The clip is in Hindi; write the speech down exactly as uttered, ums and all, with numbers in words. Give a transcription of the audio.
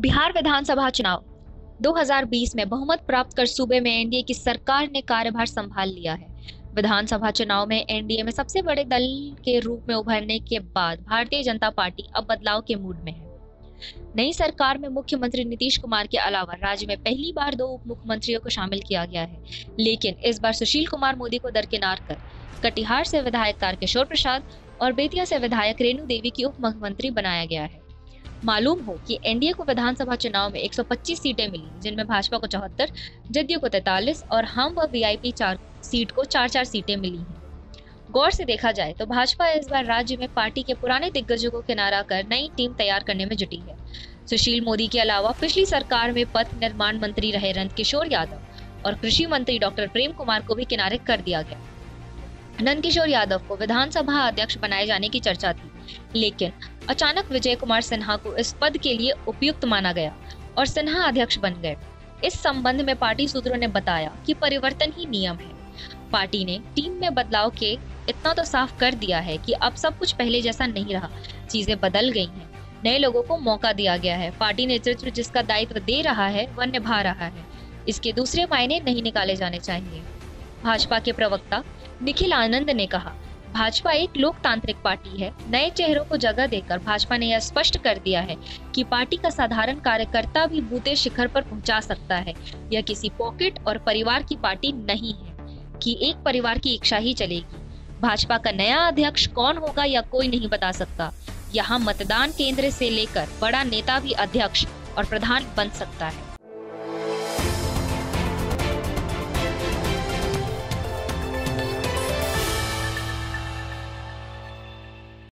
बिहार विधानसभा चुनाव दो हज़ार बीस में बहुमत प्राप्त कर सूबे में एनडीए की सरकार ने कार्यभार संभाल लिया है। विधानसभा चुनाव में एनडीए में सबसे बड़े दल के रूप में उभरने के बाद भारतीय जनता पार्टी अब बदलाव के मूड में है। नई सरकार में मुख्यमंत्री नीतीश कुमार के अलावा राज्य में पहली बार दो उप मुख्यमंत्रियों को शामिल किया गया है, लेकिन इस बार सुशील कुमार मोदी को दरकिनार कर कटिहार से विधायक तारकिशोर प्रसाद और बेतिया से विधायक रेणु देवी की उप मुख्यमंत्री बनाया गया है। मालूम हो कि एनडीए को विधानसभा चुनाव में एक सौ पच्चीस सीटें मिली, जिनमें भाजपा को चौहत्तर, जदयू को तैंतालीस और हम व वीआईपी चार सीट को चार चार सीटें मिली हैं। गौर से देखा जाए तो भाजपा इस बार राज्य में पार्टी के पुराने दिग्गजों को किनारा कर नई टीम तैयार करने में जुटी है। सुशील मोदी के अलावा पिछली सरकार में पथ निर्माण मंत्री रहे नंद किशोर यादव और कृषि मंत्री डॉक्टर प्रेम कुमार को भी किनारे कर दिया गया। नंद किशोर यादव को विधानसभा अध्यक्ष बनाए जाने की चर्चा थी, लेकिन अचानक विजय कुमार सिन्हा को इस पद के लिए उपयुक्त माना गया और सिन्हा अध्यक्ष बन गए। इस संबंध में पार्टी सूत्रों ने बताया कि परिवर्तन ही नियम है। पार्टी ने टीम में बदलाव के इतना तो साफ कर दिया है कि अब सब कुछ पहले जैसा नहीं रहा, चीजें बदल गई हैं, नए लोगों को मौका दिया गया है। पार्टी नेतृत्व जिसका दायित्व दे रहा है वह निभा रहा है, इसके दूसरे मायने नहीं निकाले जाने चाहिए। भाजपा के प्रवक्ता निखिल आनंद ने कहा, भाजपा एक लोकतांत्रिक पार्टी है। नए चेहरों को जगह देकर भाजपा ने यह स्पष्ट कर दिया है कि पार्टी का साधारण कार्यकर्ता भी बूते शिखर पर पहुंचा सकता है। यह किसी पॉकेट और परिवार की पार्टी नहीं है कि एक परिवार की इच्छा ही चलेगी। भाजपा का नया अध्यक्ष कौन होगा या कोई नहीं बता सकता। यहाँ मतदान केंद्र से लेकर बड़ा नेता भी अध्यक्ष और प्रधान बन सकता है।